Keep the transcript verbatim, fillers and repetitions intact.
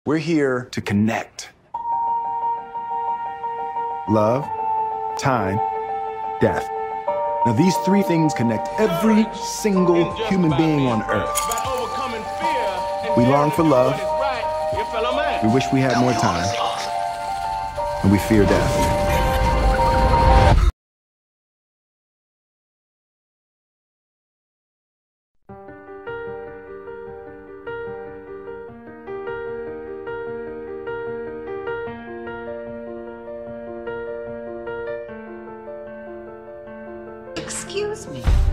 We're here to connect. Love, time, death. Now these three things connect every single human being on earth. We long for love, we wish we had more time, and we fear death. Excuse me.